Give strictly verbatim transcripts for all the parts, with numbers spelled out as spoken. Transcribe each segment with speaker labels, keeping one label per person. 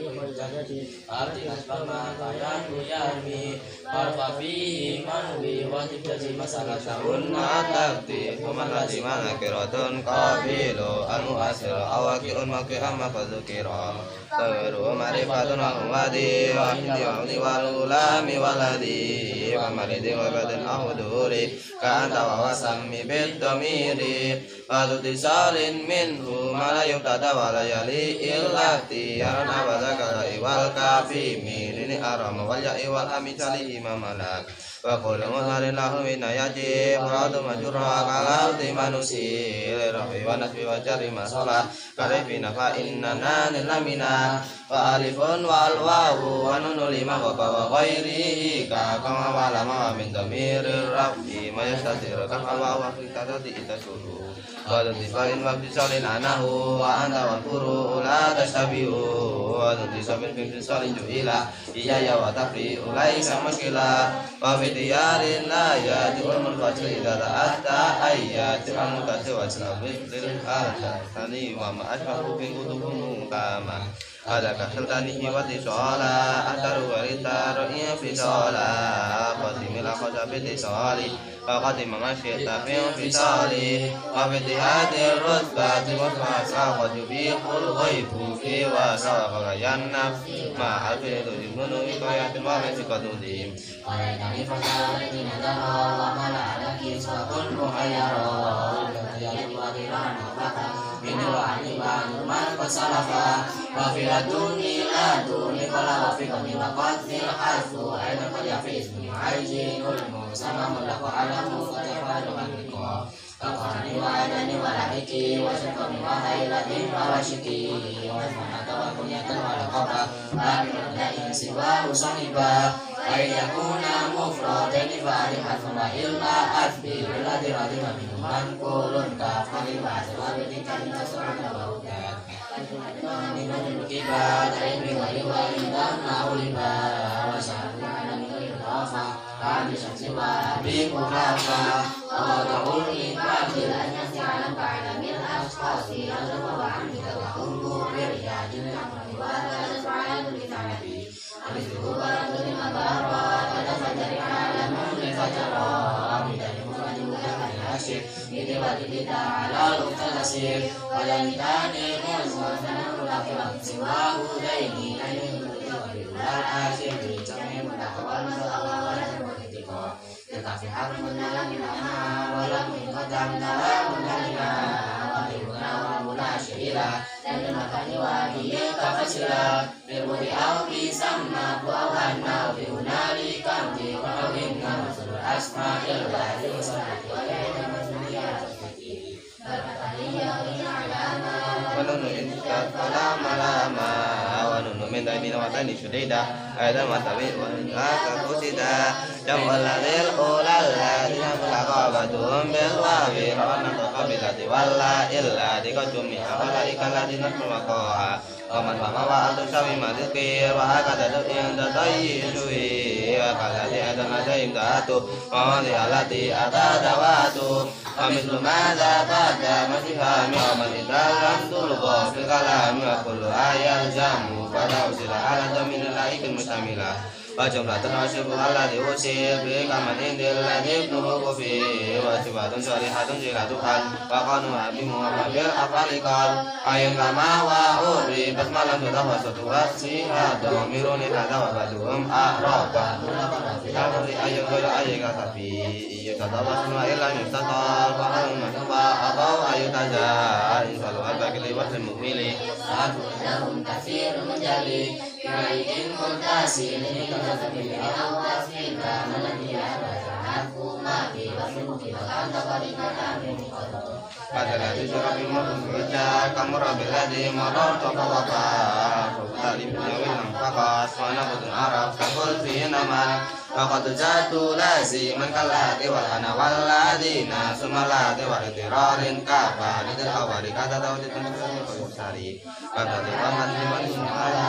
Speaker 1: arti asbama kayan kuyami alfa fihi manwi wajib jadi masalah tahun
Speaker 2: Natakti Kumalati Manakiratun Kabilu Al-Mu'asir Awaki'un Maki'am Mafadukira Tawiru Marifatun Al-Wadi Wa hindi wa hindi walulami waladi Wa maridi wa badin ahuduri Ka'anta wa wasammi bid-damiri Wa tutisalin minhu Malayum tada walayali illati Yaran abadaka iwal kafimi Lini aram wal ya'i wal amicali imamalak wa qul mutharin lahu min ayati faradu majurra kalauti manusi lirafi wa nasbi wa jari masalah karifina fa innana nilamina wa alifun wa alwawu wa nunu lima wa bawa ghairihi ka kama walama min damirir rafi mayastatir kafalwa wa fitadati itasuru wa datifain wa bisalin anahu wa anta wa furu la tastabihu wa datisabin bisalin ju'ila iya ya wa tafri ulai sama kila wa fitiyarin la ya tiwal mulfajir idha ta'atta ayat tiwal mutasir wa sinabis lil alta tani wa ma'asmahu bin kutubun kama ada kasultanihi wa tisola antaru warita ro'iyya fisola qatimil akhazabit tisoli wa qatim masyita fi'u fisoli wa fitihadir rutbati wa fasa wa jubihul ghaibu fi wa sawa yanna ma'afidu jibunu ikayatin wa mesikadudim
Speaker 1: Walaikani fasalati nadara wa mala'alaki sabun muhayyara Al-Qadiyati wa dirana baka Mini wa anima nurman fasalafa Wa filatuni laduni Kala wa fikani wa qatil hafu Aina qad yafiz min aiji Nulmu sama mulaku alamu Katafa dengan niko Kakani wa adani wa lahiki Wa syukami wa haylatin wa washiki Wa manata wa kunyatan wa lakaba Bagi radain siwa usahiba Ayyakuna mufradani fa'alihat Fama illa asbi Biladi radima minuman kulun Kafali ba'asa wa bidikani Nasrana wa udat Minun kibat Ilmi wa iwa indam Nauliba Wa syahadana minun rafa Kami syaksi wa abiku kafa Wa ta'ul iba Bilanya si'alam ka'alamil asqasi Azama wa amita wa umbu Biryajin Amrani wa Tadad fa'alam Bitanati Habis itu barang lima barat Ada fajari alamun li fajara Bidani murad juga hari asyik Ini wajib kita ala lukta nasir Wajanitani Musma Sana mulaki wakil siwa Hudaini Aini Muti wa biular asyik Bicami mudakawal Masalah wala Sermotitiko Tetapi harus menalami nama Walau minkotam dalam menalina Walibuna wa mula syirila Dan dimakani wadiye kafasila Birmudi au bisamma Bu'awhanna Bi'unali kamti Wa'awinna Rasulul asma Ilbadi Usanati Wa'ayna Masudiyya Rasulati Barkataliya Wa'alama Wanunu intikat Walama lama Wanunu minta ibina watani syudida Aydan matawi Wa'alaka kusida Jam'aladil ulalla Dina belakabadum Bilwawi Rawana kabilati Walla illa Dikajumi Awala ikaladi Nasrumakoha Waman fama wa altu sawi madikir wa akada du'in datayi juhi wa kalati adan ajaim datu wa wali alati atadawatu wa mislu madha pada masihami wa manidalam tulgo fil kalami wa kullu ayal jamu pada usila ala dominil laikin mustamila wa jumlatun wasyibu ala diusir bi kaman indil ladib nuhu fi wa sibatun syarihatun jilatuhan wa kanu habimu wa mabil afalikal ayun kama wa uri basmalan sudah wa suturat sihat wa miruni tata wa baduhum a'rabah Yawari ayun kaya ayun katapi iya kata wa sunwa ilang yustatal wa kalun masubah atau ayun tajah insalu al-bagi liwat al-mu'mili Aku jahum kasir menjali Kirain mutasi Ini kata pilih awas Kita melandia Aku mati Wasmu kita kanta Balikan amin Pada lagi surah bimur Kerja kamu rabil lagi Maror toko waka Tadi punya wilang fakas Mana putun Arab Kakul fi naman Waktu jatuh lasi Mengkalati walhana waladina Sumalati walidirarin Kapa Lidil awali kata tahu di tempat Sari Kata liwaman liman Sumala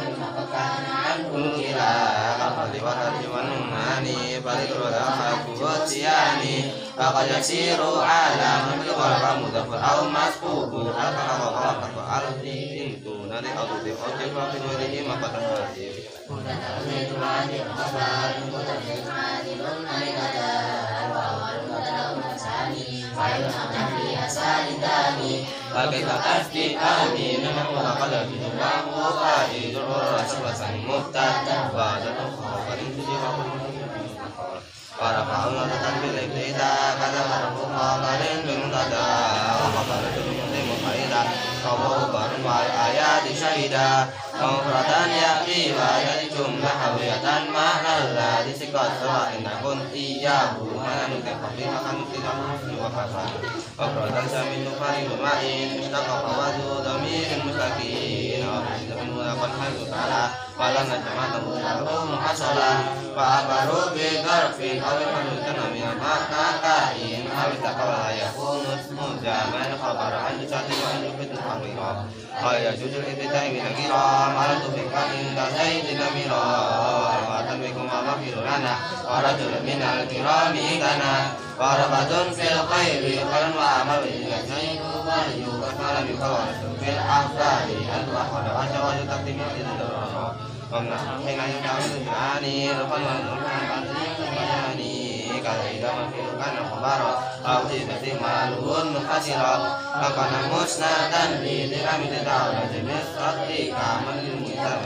Speaker 1: Kukila Kapa liwatan liman Mani Balik roda Kuwatiani Kaka yasiru ala Mamil walwa mudafur Au maskubu Alka kaka kaka Alti Intuna
Speaker 2: di auto di auto wa fi wajhi ma qatan hadi
Speaker 1: Bukan terus itu lagi kabar, bukan itu lagi lunai kata, wawan kata daun sani, fayun amri asal dami,
Speaker 2: bagai batas di ani nama kala kala di wa wa di dor rasul muhtad wa datu khabarin di wa para kaum datang bilik tidak kata para khabarin bin tada wa khabarin bin mufaida kaum baru wal ayat syahida Mawratan ya riba dari jumlah hawiyatan ma'alla disikat sawa indakun iyahu mana nuke kopi makan tidak mesti wakasan Mawratan samin nufari lumain istaka fawadu damirin mustakin Awabidhan mulakan hayu ta'ala Walang najamatan mulaku muhasalah Fa'abaru bigarfin awin hanutan amina ma'nakain Awit takawalayakunus mujaman khabarahan jusati wa'injubit nuhamira Kaya jujur ibidai minakiram Alam tubika inda zaidina mira Warwatan bikum Allah firulana Warajul minal kirami ikana Warabatun fil khairi Khalan wa amal Ila zaidu waliyu Kasmalam yukawarasun fil afdali Antu akhwada wasya wajud takdimi Ididorono Wamna hina yudhawi Nujani Rufan wa nurkan Pantri Nujani Kala idama filukan Al-Khabara Awdi bati maluhun Mukhasira Lakana musnadan Di dirami tidau Najibis Ratika Manjil Mu'isa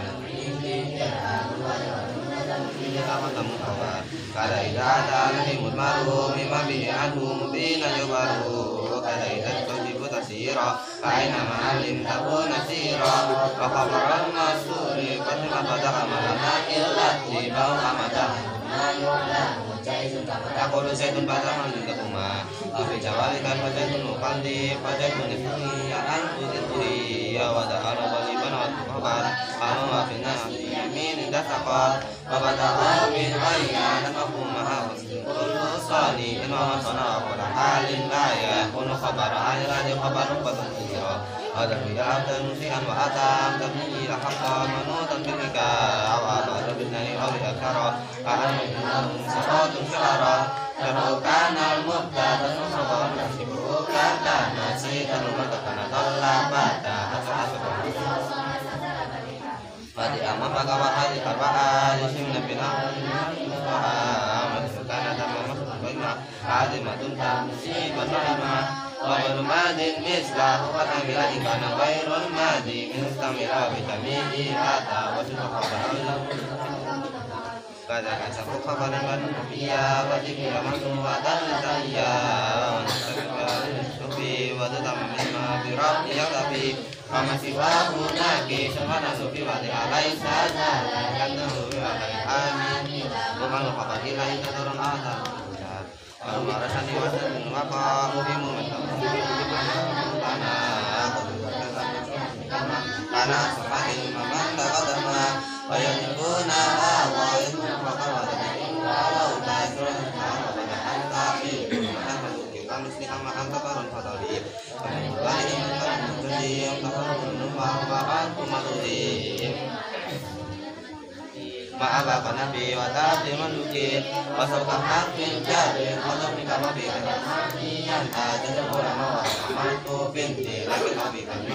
Speaker 2: Kada ida ada lahimul maru mimma bihi anhu mubina yubaru kada ida tujibu tasira kaina ma'alim tabu nasira wa khabaran masuri fatima badaha malana illati bau amata Aku lu zaitun pada malin ketuma Afi jawali kan fajaitun mukandi fajaitun nifuni ya antu tituri ya wada ala waliban wa tukabar Anu mafina yamin indah sakal Wabadahu min ayya dan aku maha Kullu sani inu sana Kula halin laya Kunu khabar ayra di khabar Rukbatun kira Ada biya abdan musian wa atam Tabni ila haqqa manutan binika Awal rabidnani awli akara Kaan mujinam sakotun syara Terukan al-mubda Dan nusrawan nasibukan Dan nasi Terumah tekana tolabata Asal-asal Fadi amma maka wahadi karba'a Yisim nabina Wa'a Masukana tamma masukana Adi matun tamsi Bana'ima Wa barumadin misla Hukat amila ikana Wairul madi Minustamila Vitamini Ata Wasuka khabarullah Kada kasaku khabaran Wadu Nabiya Wajibila Masuwatan Lisaniya Sufi Wadu tamma Birab Yakabi Kama siwahu naki Semana sufi wati alai saja Kata sufi wati amin Bukan lupa kila Ita turun atas Baru marasani wasan Waka muhimu Karena Karena semakin Maman takadama Wayakuna Wa ilmu Wakal wadani Walau Tasrun Wadana Antafi Wadana Kita mesti ama anta karun fatali Kali ini kan menjadi Kafarun Ma'abakan Kumaludim Ma'abakan Nabi Wa ta'ati manuki Wasaukan hakin Jari Kalau nikah mabi Yang ada Ulama wa Rahmatu binti Lagi nabi Kami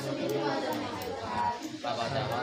Speaker 2: Bapak Jawa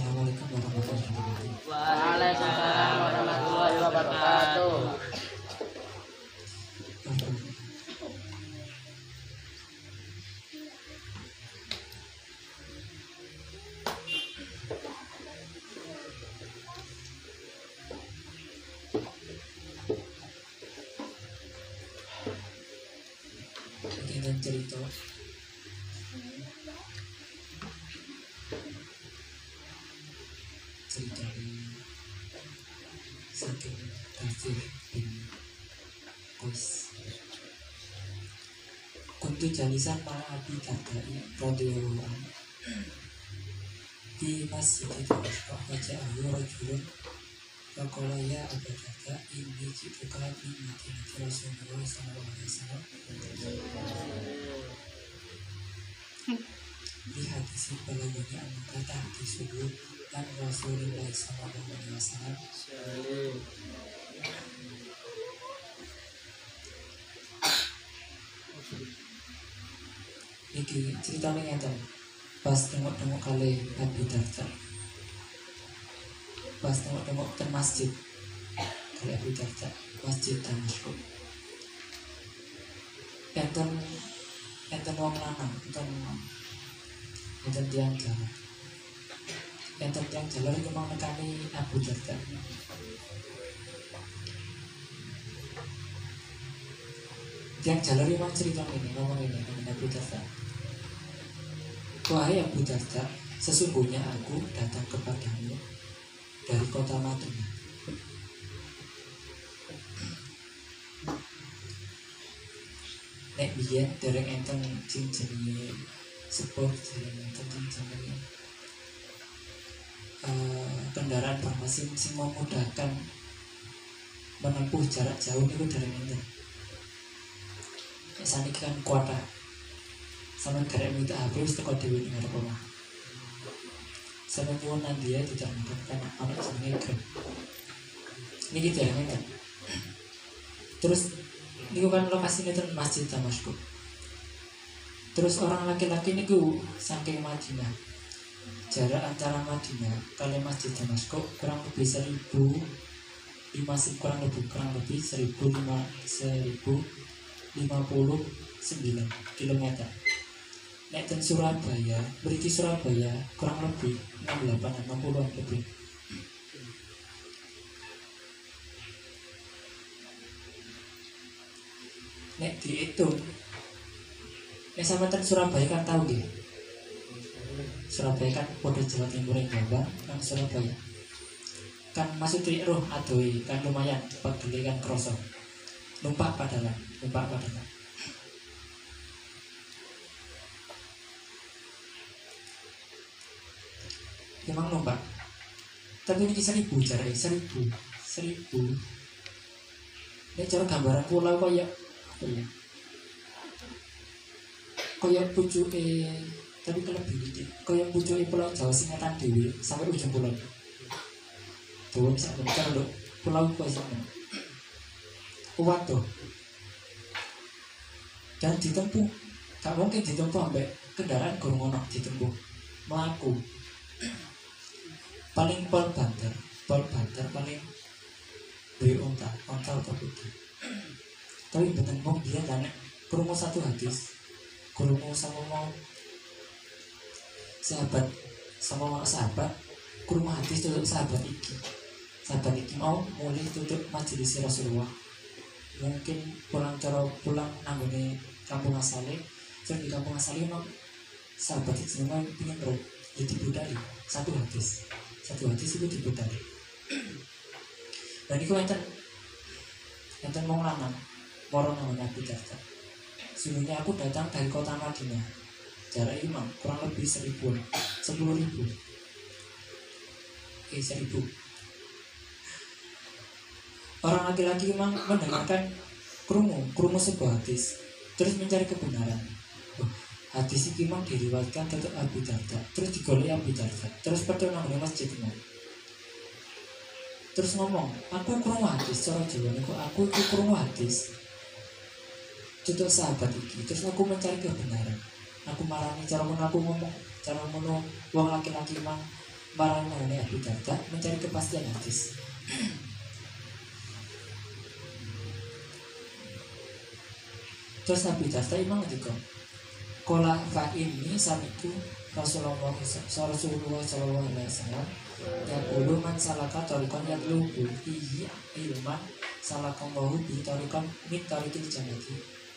Speaker 1: Assalamualaikum warahmatullahi wabarakatuh.
Speaker 3: Waalaikumsalam warahmatullahi wabarakatuh.
Speaker 1: Dengan cerita cerita saking Kafir bin Qais. Kuntu jalisan ma'a Abi Darda'i radhiyallahu anhu di masjid Dimashq faja'ahu rajulun faqala ya Aba Darda inni ji'tuka bi madinati Rasulullah sallallahu alaihi wasallam di hadis balagani anaka tahdi subuh dan Rasulullah sallallahu alaihi wasallam. Iki ceritanya ngeten. Pas tengok-tengok kali Abi Darda, pas tengok-tengok ke masjid kali Abi Darda, masjid Damashq. Enten enten wong lanang, enten enten tiang jalan, enten tiang jalan itu mau nekani Abu Darda. Tiang jalan itu mau cerita ini, ngomong ini dengan Abu Darda. Wahai Abu Darda, sesungguhnya aku datang kepadamu dari kota Madinah. Nek biyen dereng enten sing jenenge sepur, dereng enten sing jenenge uh, kendaraan bermesin sing memudahkan menempuh jarak jauh niku dereng enten. Nek saniki kan kuwata. Sampai karek minta H P wis teko dhewe ning arep omah. Sampai pun nanti ya tidak mengatakan anak jenenge Grab. Niki dereng enten. Terus niku kan lokasinya itu Masjid Damashq. Terus orang laki-laki niku saking Madinah. Jarak antara Madinah kali Masjid Damashq kurang lebih seribu lima kurang lebih kurang lebih seribu lima seribu lima puluh sembilan kilometer. Nek ten Surabaya, beriki Surabaya kurang lebih enam puluh delapan enam puluh lebih. Nek dihitung, nek sama ten Surabaya kan tahu deh. Surabaya kan kode Jawa Timur yang Jawa kan Surabaya. Kan maksudnya roh adoi kan lumayan pegel kan kroso. Numpak padalan, numpak padalan. Memang numpak. Tapi ini seribu jarak seribu seribu. Ini cara gambaran pulau kayak apa ya? Kayak pucuke tapi kelebih dikit. Kayak pucuke pulau Jawa Singatan dewi sampai ujung pulau. Tuh bisa bentar loh. Pulau apa sana? Kuat tuh. Dan ditempuh. Tak mungkin ditempuh sampai kendaraan gurung ditempuh. Melaku. Paling pol banter, pol banter paling beri onta, onta atau putih. Tapi betul mau dia kan, kurungu satu hadis, kurungu sama mau sahabat, sama mau sahabat, kurungu hadis tutup sahabat iki, sahabat iki mau mulai tutup majelis Rasulullah. Mungkin pulang cara pulang nanggone kampung asalnya, terus di kampung asalnya mau sahabat itu semua ingin ber, jadi budali satu hadis. Satu hadis itu diputar. Dan itu enten enten mau lanang moro nang Nabi Darda. Sungguhnya aku datang dari kota Madinah. Jarak imam kurang lebih seribu, sepuluh ribu. Oke seribu. Orang laki-laki memang mendengarkan krungu, krungu sebuah hadis, terus mencari kebenaran. Oh, hadis ini memang diriwayatkan untuk Abu Darda, terus digoleki Abu Darda, terus pertama nang masjid ini. Terus ngomong, aku krungu hadis, cara Jawa niku aku iku krungu hadis. Contoh sahabat iki, terus aku mencari kebenaran. Aku marani cara ngono aku ngomong, cara ngono wong laki-laki mang Marane Abu Darda mencari kepastian hadis. Terus Abu Darda imam ngendika, "Qala fa inni sami'tu Rasulullah Rasulullah sallallahu alaihi wasallam yaqulu man salaka tariqan yatlubu fihi ilman salakallahu bi tariqan min tariqil jannati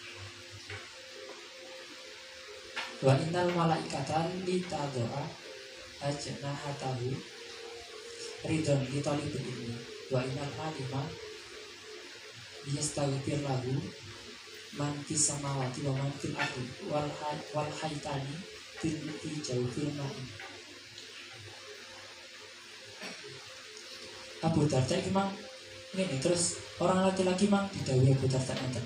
Speaker 1: wa innal malaikata litad'a ajnahatahu ridon li talibil ilmi wa innal alima yastaghfir lahu man fis samawati wa man fil ardi wal wal haitani fil jauh fil ma'i." Abu Darda iki mang ngene, terus orang laki-laki mang didhawuhi Abu Darda ngeten.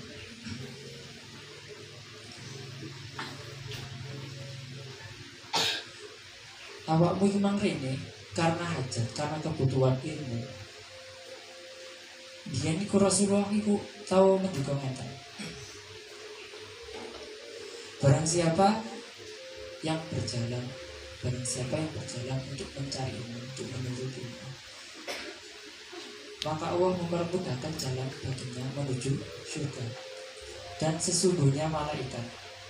Speaker 1: Awakmu iki mang rene karena hajat, karena kebutuhan ilmu. Dia niku Rasulullah iku tau ngendika ngeten. Barang siapa yang berjalan, barang siapa yang berjalan untuk mencari ilmu, untuk menuntut ilmu, maka Allah mempermudahkan jalan baginya menuju surga. Dan sesungguhnya malaikat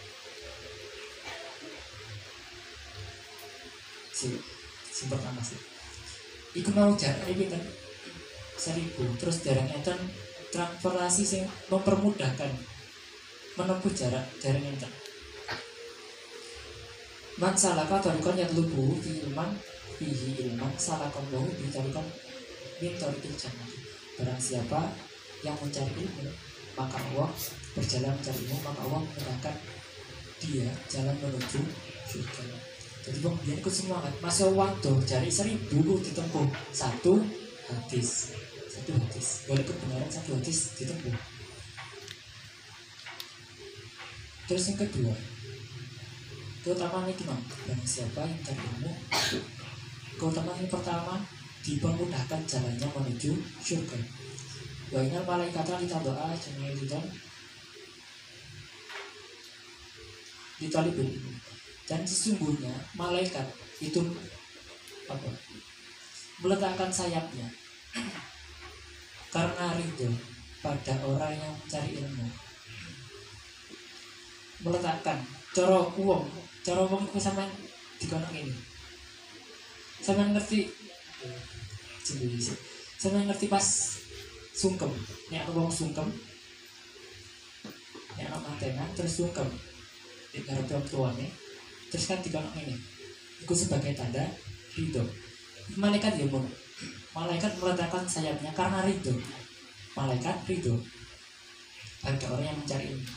Speaker 1: si, si pertama sih iku mau jarak ini kan seribu, terus jaraknya kan transferasi yang mempermudahkan menempuh jarak jaraknya kan. Man salaka tariqan yatlubu fi ilman fihi ilman salakallahu bi tariqan min tariqil jannati. Barang siapa yang mencari ilmu, maka Allah berjalan mencari ilmu, maka Allah memudahkan dia jalan menuju surga. Jadi bang, dia ikut semangat. Masih waktu cari seribu ditempuh satu hadis, satu hadis. Boleh kebenaran satu hadis ditempuh. Terus yang kedua, keutamaan ini gimana? Barang siapa yang mencari ilmu, keutamaan yang pertama dipermudahkan jalannya menuju surga. Wa innal malaikata litad'a jami'an ditalibul. Dan sesungguhnya malaikat itu apa? Meletakkan sayapnya karena ridho pada orang yang mencari ilmu. Meletakkan cara uang, cara uang itu sampean dikono ini. Sampean ngerti? Sampean ngerti pas sungkem, nek wong sungkem, nek ana mantenan terus sungkem di ngarepe wong tuane. Terus kan dikono ini, itu sebagai tanda ridho. Malaikat ya mon, malaikat meletakkan sayapnya karena ridho. Malaikat ridho pada orang yang mencari ilmu.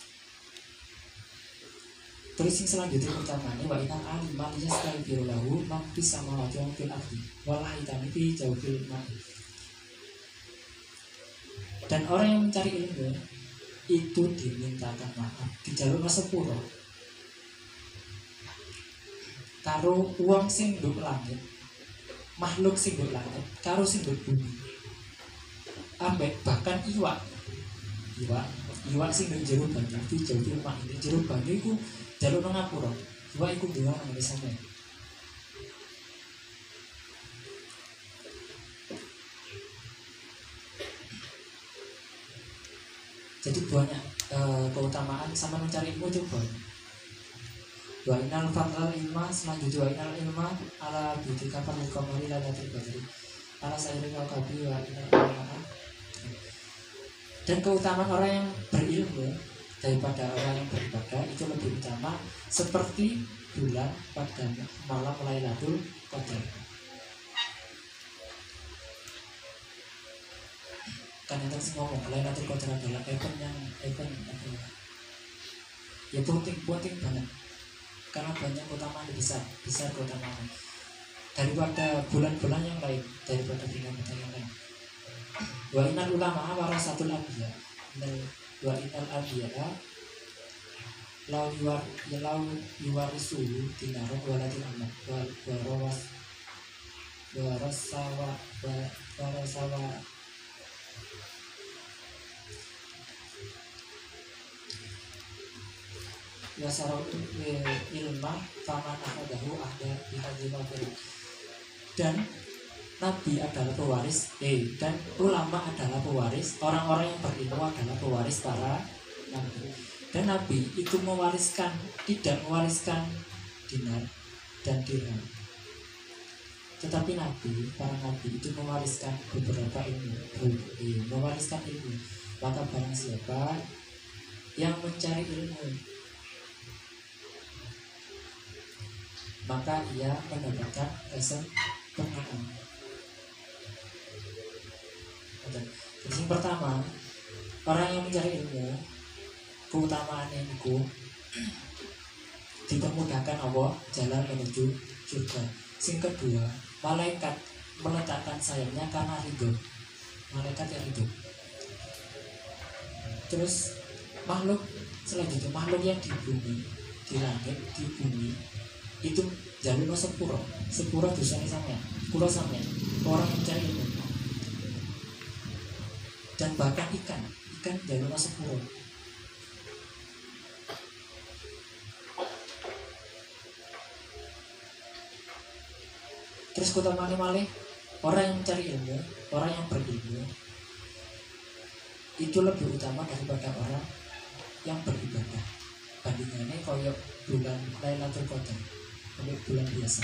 Speaker 1: Terus yang selanjutnya utamanya wa inal alim man yastaghfiru lahu man fis samawati wa fil ardi wal haitani fi jawfil ma'i. Dan orang yang mencari ilmu itu dimintakan maaf di jalur sepuro karo uang sing nduk langit, makhluk sing nduk langit karo sing nduk bumi, ambek bahkan iwak iwak iwak sing nduk jero banyu di jawfil ma'i. Jero banyu iku jalur ngapura, iwak iku dhewe nang sampe. Jadi banyak uh, keutamaan sama mencari ilmu itu banyak. Wa inal fadlal ilma selanjutnya wa inal ilma ala bidika perlu kembali ladatul badri ala sayri kabi wa inal ilma. Dan keutamaan orang yang berilmu daripada orang yang beribadah itu lebih utama seperti bulan pada malam Lailatul Qadar. Kan yang tadi ngomong Lailatul Qadar adalah event yang event adalah ya penting penting banget karena banyak keutamaan besar besar keutamaan daripada bulan-bulan yang lain, daripada bulan-bulan yang lain. Wa inal ulama warasatul anbiya wa inal anbiya lau yuwar ya lau yuwarisu dinaron walatin amat wa warawas warasawa warasawa Yasarau ilma faman ahadahu ahda bihadil wafir.
Speaker 4: dan nabi adalah pewaris eh dan ulama adalah pewaris, orang-orang yang berilmu adalah pewaris para nabi. Dan nabi itu mewariskan, tidak mewariskan dinar dan dirham, tetapi nabi, para nabi itu mewariskan beberapa ilmu, eh, mewariskan ilmu. Maka barang siapa yang mencari ilmu, maka ia mendapatkan kesempurnaan. Jadi yang pertama, orang yang mencari ilmu, keutamaannya itu dipermudahkan Allah jalan menuju surga. Yang kedua, malaikat meletakkan sayapnya karena ridho, malaikat yang ridho. Terus makhluk selanjutnya, makhluk yang di bumi, di langit, di bumi itu jalur sepuro, sepuro dosanya sampean, sepuro sampean, orang yang mencari ilmu. Dan bahkan ikan, ikan jalur sepuro. Terus keutamaannya malih, orang yang mencari ilmu, orang yang berilmu itu lebih utama daripada orang yang beribadah. Bandingannya koyok bulan Lailatul Qadar, koyok bulan biasa.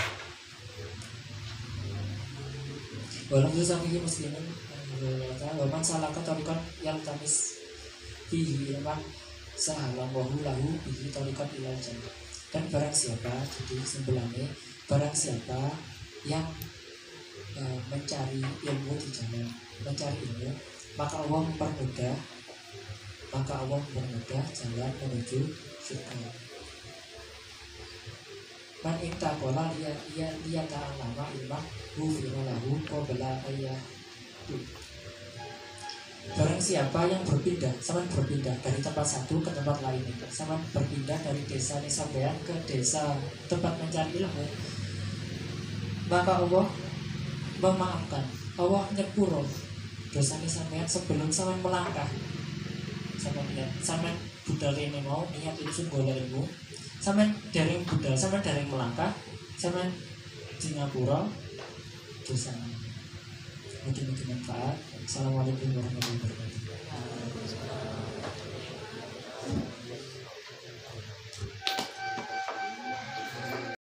Speaker 4: Walau susah bagi muslimin, waman salah katorikan yang tamis fihi ilman sahalam wahu lahu bihi torikan ilal jannah. Dan barang siapa, jadi sebelumnya barang siapa yang uh, mencari ilmu di jalan, mencari ilmu, maka Allah mempermudah, maka Allah mempermudah jalan menuju surga. Man intakola liya liya liya ta'alama ilmah hufira lahu qabla ayah. Barang siapa yang berpindah, sama berpindah dari tempat satu ke tempat lain, sama berpindah dari desa Nisabean ke desa tempat mencari ilmu, maka Allah memaafkan, Allah nyepuro dosanya sampean sebelum sampean melangkah. Sampean lihat, sampean budal ini mau niat itu golek ilmu, sampean dereng budal, sampean dereng melangkah, sampean di ngapura dosanya. Mungkin-mungkin manfaat. Assalamualaikum warahmatullahi wabarakatuh.